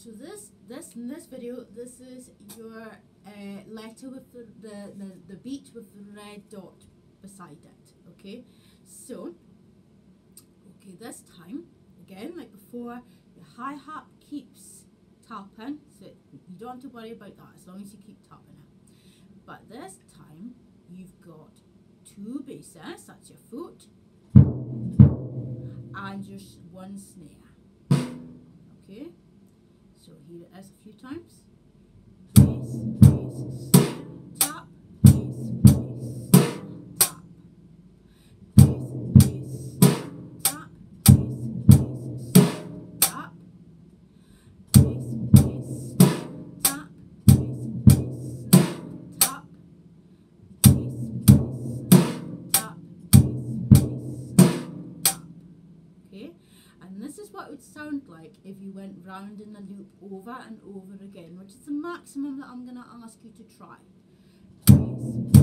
So in this video, this is your letter with the beat with the red dot beside it. Okay, so this time again, like before, your hi-hat keeps tapping, so you don't have to worry about that as long as you keep tapping it. But this time you've got two basses, that's your foot, and your one snare. Okay, so here it is a few times. Bass, bass, snare, tap, bass, bass, snare, tap. Bass, bass, snare, tap, bass, bass, snare, tap. Bass, bass, snare, tap, bass, bass, snare, tap. Bass, bass, snare, tap, bass, bass, snare, tap. Okay, and this is what it would sound like if you went round in a loop over and over again, which is the maximum that I'm going to ask you to try. Bass,